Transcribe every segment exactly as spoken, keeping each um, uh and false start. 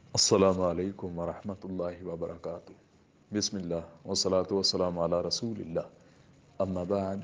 السلام علیکم ورحمۃ اللہ وبرکاتہ۔ بسم اللہ والصلاة والسلام علی رسول اللہ، اما بعد۔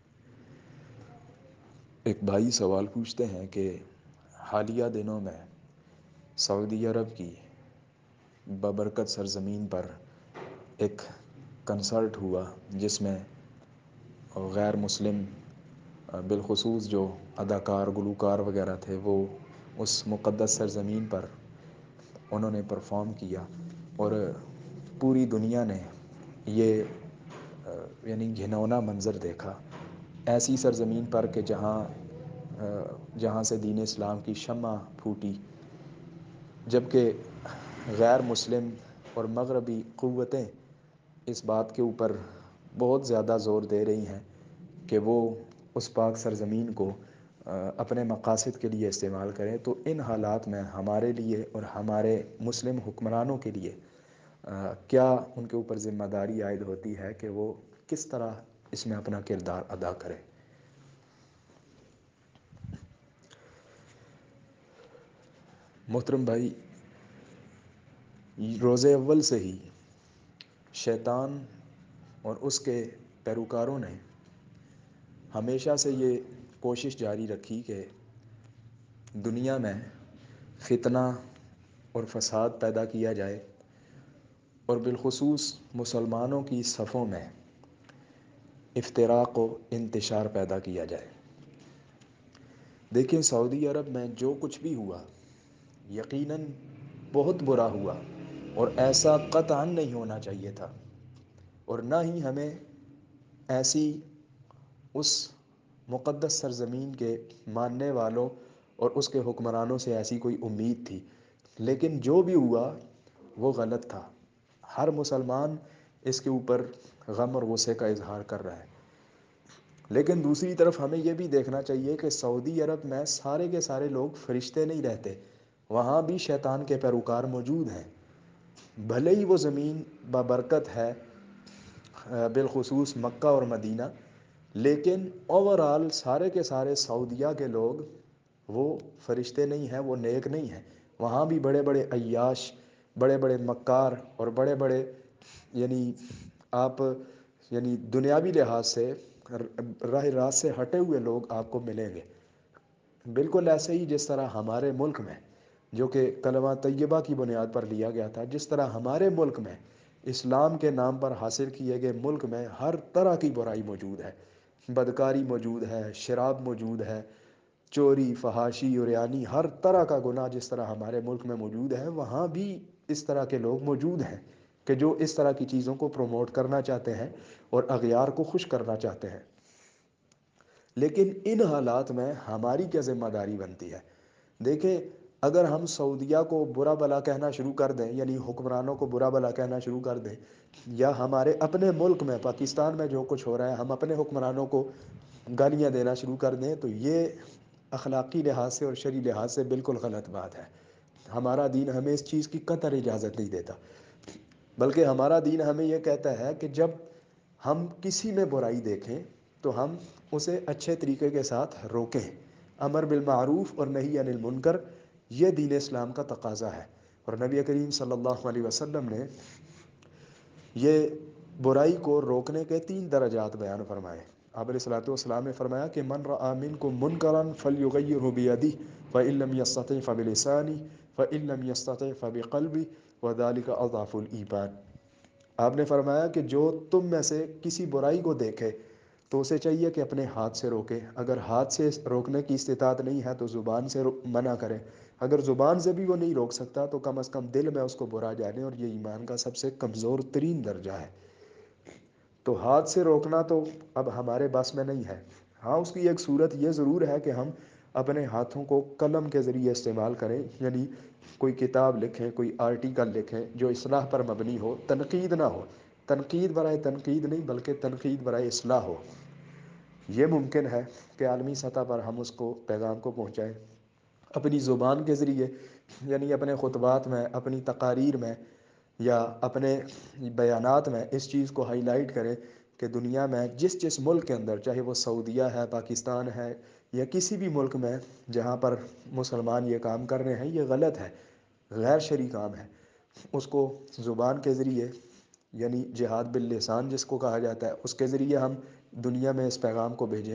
ایک بھائی سوال پوچھتے ہیں کہ حالیہ دنوں میں سعودی عرب کی بابرکت سرزمین پر ایک کنسرٹ ہوا جس میں غیر مسلم بالخصوص جو اداکار گلوکار وغیرہ تھے وہ اس مقدس سرزمین پر انہوں نے پرفارم کیا، اور پوری دنیا نے یہ یعنی گھنونا منظر دیکھا۔ ایسی سرزمین پر کہ جہاں جہاں سے دین اسلام کی شمع پھوٹی، جبکہ غیر مسلم اور مغربی قوتیں اس بات کے اوپر بہت زیادہ زور دے رہی ہیں کہ وہ اس پاک سرزمین کو اپنے مقاصد کے لیے استعمال کریں، تو ان حالات میں ہمارے لیے اور ہمارے مسلم حکمرانوں کے لیے کیا ان کے اوپر ذمہ داری عائد ہوتی ہے کہ وہ کس طرح اس میں اپنا کردار ادا کریں۔ محترم بھائی، روز اول سے ہی شیطان اور اس کے پیروکاروں نے ہمیشہ سے یہ کوشش جاری رکھی کہ دنیا میں فتنہ اور فساد پیدا کیا جائے، اور بالخصوص مسلمانوں کی صفوں میں افتراق و انتشار پیدا کیا جائے۔ دیکھیں، سعودی عرب میں جو کچھ بھی ہوا یقیناً بہت برا ہوا، اور ایسا قطعاً نہیں ہونا چاہیے تھا، اور نہ ہی ہمیں ایسی اس مقدس سرزمین کے ماننے والوں اور اس کے حکمرانوں سے ایسی کوئی امید تھی۔ لیکن جو بھی ہوا وہ غلط تھا۔ ہر مسلمان اس کے اوپر غم اور غصے کا اظہار کر رہا ہے، لیکن دوسری طرف ہمیں یہ بھی دیکھنا چاہیے کہ سعودی عرب میں سارے کے سارے لوگ فرشتے نہیں رہتے، وہاں بھی شیطان کے پیروکار موجود ہیں۔ بھلے ہی وہ زمین بابرکت ہے، بالخصوص مکہ اور مدینہ، لیکن اوورآل سارے کے سارے سعودیہ کے لوگ وہ فرشتے نہیں ہیں، وہ نیک نہیں ہیں۔ وہاں بھی بڑے بڑے عیاش، بڑے بڑے مکار اور بڑے بڑے یعنی آپ یعنی دنیاوی لحاظ سے راہ راست سے ہٹے ہوئے لوگ آپ کو ملیں گے، بالکل ایسے ہی جس طرح ہمارے ملک میں، جو کہ کلمہ طیبہ کی بنیاد پر لیا گیا تھا، جس طرح ہمارے ملک میں اسلام کے نام پر حاصل کیے گئے ملک میں ہر طرح کی برائی موجود ہے، بدکاری موجود ہے، شراب موجود ہے، چوری، فحاشی، عریانی، ہر طرح کا گناہ جس طرح ہمارے ملک میں موجود ہے، وہاں بھی اس طرح کے لوگ موجود ہیں کہ جو اس طرح کی چیزوں کو پروموٹ کرنا چاہتے ہیں اور اغیار کو خوش کرنا چاہتے ہیں۔ لیکن ان حالات میں ہماری کیا ذمہ داری بنتی ہے؟ دیکھیں، اگر ہم سعودیہ کو برا بھلا کہنا شروع کر دیں، یعنی حکمرانوں کو برا بھلا کہنا شروع کر دیں، یا ہمارے اپنے ملک میں پاکستان میں جو کچھ ہو رہا ہے ہم اپنے حکمرانوں کو گالیاں دینا شروع کر دیں، تو یہ اخلاقی لحاظ سے اور شرعی لحاظ سے بالکل غلط بات ہے۔ ہمارا دین ہمیں اس چیز کی قطعی اجازت نہیں دیتا، بلکہ ہمارا دین ہمیں یہ کہتا ہے کہ جب ہم کسی میں برائی دیکھیں تو ہم اسے اچھے طریقے کے ساتھ روکیں۔ امر بالمعروف اور نہی عن المنکر، یہ دین اسلام کا تقاضا ہے، اور نبی کریم صلی اللہ علیہ وسلم نے یہ برائی کو روکنے کے تین درجات بیان فرمائے۔ آپ علیہ الصلوۃ والسلام نے فرمایا کہ من رأى منکم منکرا فلیغیرہ بیدہ فإن لم یستطع فبلسانہ فإن لم یستطع فبقلبہ وذلک اضعف الایمان۔ آپ نے فرمایا کہ جو تم میں سے کسی برائی کو دیکھے تو اسے چاہیے کہ اپنے ہاتھ سے روکے، اگر ہاتھ سے روکنے کی استطاعت نہیں ہے تو زبان سے منع کرے، اگر زبان سے بھی وہ نہیں روک سکتا تو کم از کم دل میں اس کو برا جانے، اور یہ ایمان کا سب سے کمزور ترین درجہ ہے۔ تو ہاتھ سے روکنا تو اب ہمارے بس میں نہیں ہے۔ ہاں، اس کی ایک صورت یہ ضرور ہے کہ ہم اپنے ہاتھوں کو قلم کے ذریعے استعمال کریں، یعنی کوئی کتاب لکھیں، کوئی آرٹیکل لکھیں جو اصلاح پر مبنی ہو، تنقید نہ ہو، تنقید برائے تنقید نہیں بلکہ تنقید برائے اصلاح ہو۔ یہ ممکن ہے کہ عالمی سطح پر ہم اس کو پیغام کو پہنچائیں اپنی زبان کے ذریعے، یعنی اپنے خطبات میں، اپنی تقاریر میں یا اپنے بیانات میں اس چیز کو ہائی لائٹ کریں کہ دنیا میں جس جس ملک کے اندر، چاہے وہ سعودیہ ہے، پاکستان ہے، یا کسی بھی ملک میں جہاں پر مسلمان یہ کام کر رہے ہیں، یہ غلط ہے۔ غیر شرعی کام ہے اس کو زبان کے ذریعے یعنی جہاد باللسان جس کو کہا جاتا ہے اس کے ذریعے ہم دنیا میں اس پیغام کو بھیجیں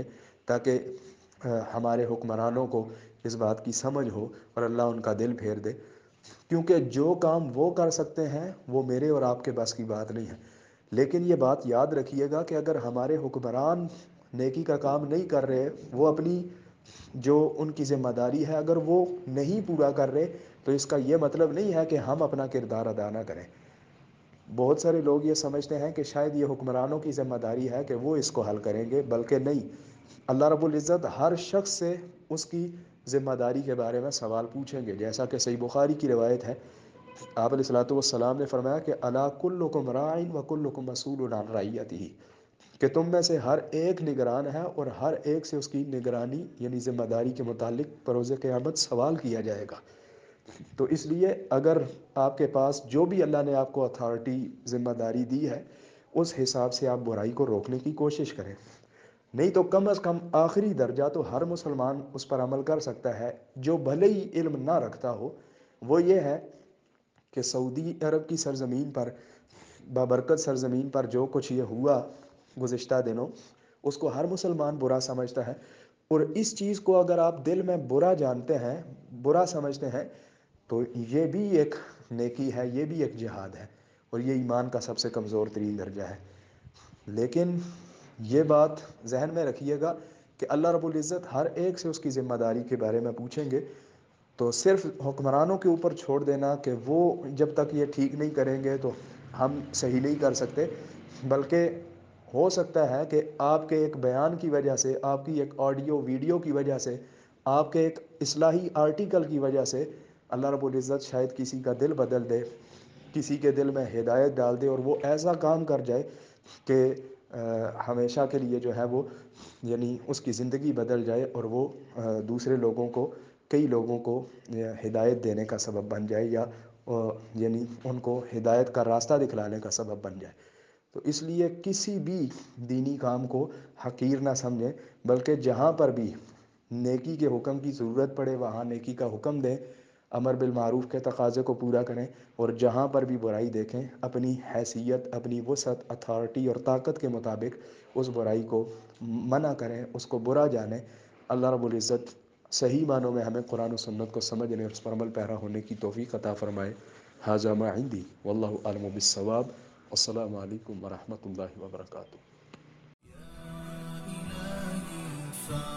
تاکہ ہمارے حکمرانوں کو اس بات کی سمجھ ہو اور اللہ ان کا دل پھیر دے، کیونکہ جو کام وہ کر سکتے ہیں وہ میرے اور آپ کے بس کی بات نہیں ہے۔ لیکن یہ بات یاد رکھیے گا کہ اگر ہمارے حکمران نیکی کا کام نہیں کر رہے، وہ اپنی جو ان کی ذمہ داری ہے اگر وہ نہیں پورا کر رہے، تو اس کا یہ مطلب نہیں ہے کہ ہم اپنا کردار ادا نہ کریں۔ بہت سارے لوگ یہ سمجھتے ہیں کہ شاید یہ حکمرانوں کی ذمہ داری ہے کہ وہ اس کو حل کریں گے، بلکہ نہیں، اللہ رب العزت ہر شخص سے اس کی ذمہ داری کے بارے میں سوال پوچھیں گے، جیسا کہ صحیح بخاری کی روایت ہے، آپ علیہ الصلوۃ والسلام نے فرمایا کہ الا کلکم راع وکلکم مسئول عن رعیتہ، کہ تم میں سے ہر ایک نگران ہے اور ہر ایک سے اس کی نگرانی یعنی ذمہ داری کے متعلق بروز قیامت سوال کیا جائے گا۔ تو اس لیے اگر آپ کے پاس جو بھی اللہ نے آپ کو اتھارٹی ذمہ داری دی ہے اس حساب سے آپ برائی کو روکنے کی کوشش کریں، نہیں تو کم از کم آخری درجہ تو ہر مسلمان اس پر عمل کر سکتا ہے جو بھلے ہی علم نہ رکھتا ہو، وہ یہ ہے کہ سعودی عرب کی سرزمین پر بابرکت سرزمین پر جو کچھ یہ ہوا گزشتہ دنوں، اس کو ہر مسلمان برا سمجھتا ہے، اور اس چیز کو اگر آپ دل میں برا جانتے ہیں، برا سمجھتے ہیں، تو یہ بھی ایک نیکی ہے، یہ بھی ایک جہاد ہے، اور یہ ایمان کا سب سے کمزور ترین درجہ ہے۔ لیکن یہ بات ذہن میں رکھیے گا کہ اللہ رب العزت ہر ایک سے اس کی ذمہ داری کے بارے میں پوچھیں گے، تو صرف حکمرانوں کے اوپر چھوڑ دینا کہ وہ جب تک یہ ٹھیک نہیں کریں گے تو ہم صحیح نہیں کر سکتے، بلکہ ہو سکتا ہے کہ آپ کے ایک بیان کی وجہ سے، آپ کی ایک آڈیو ویڈیو کی وجہ سے، آپ کے ایک اصلاحی آرٹیکل کی وجہ سے اللہ رب العزت شاید کسی کا دل بدل دے، کسی کے دل میں ہدایت ڈال دے، اور وہ ایسا کام کر جائے کہ ہمیشہ کے لیے جو ہے وہ یعنی اس کی زندگی بدل جائے، اور وہ دوسرے لوگوں کو، کئی لوگوں کو ہدایت دینے کا سبب بن جائے، یا یعنی ان کو ہدایت کا راستہ دکھلانے کا سبب بن جائے۔ تو اس لیے کسی بھی دینی کام کو حقیر نہ سمجھیں، بلکہ جہاں پر بھی نیکی کے حکم کی ضرورت پڑے وہاں نیکی کا حکم دیں، امر بالمعروف کے تقاضے کو پورا کریں، اور جہاں پر بھی برائی دیکھیں اپنی حیثیت، اپنی وسعت، اتھارٹی اور طاقت کے مطابق اس برائی کو منع کریں، اس کو برا جانیں۔ اللہ رب العزت صحیح معنوں میں ہمیں قرآن و سنت کو سمجھنے اور اس پر عمل پیرا ہونے کی توفیق عطا فرمائے۔ ھذا ما عندی واللہ اعلم بالصواب، السلام علیکم ورحمۃ اللہ وبرکاتہ۔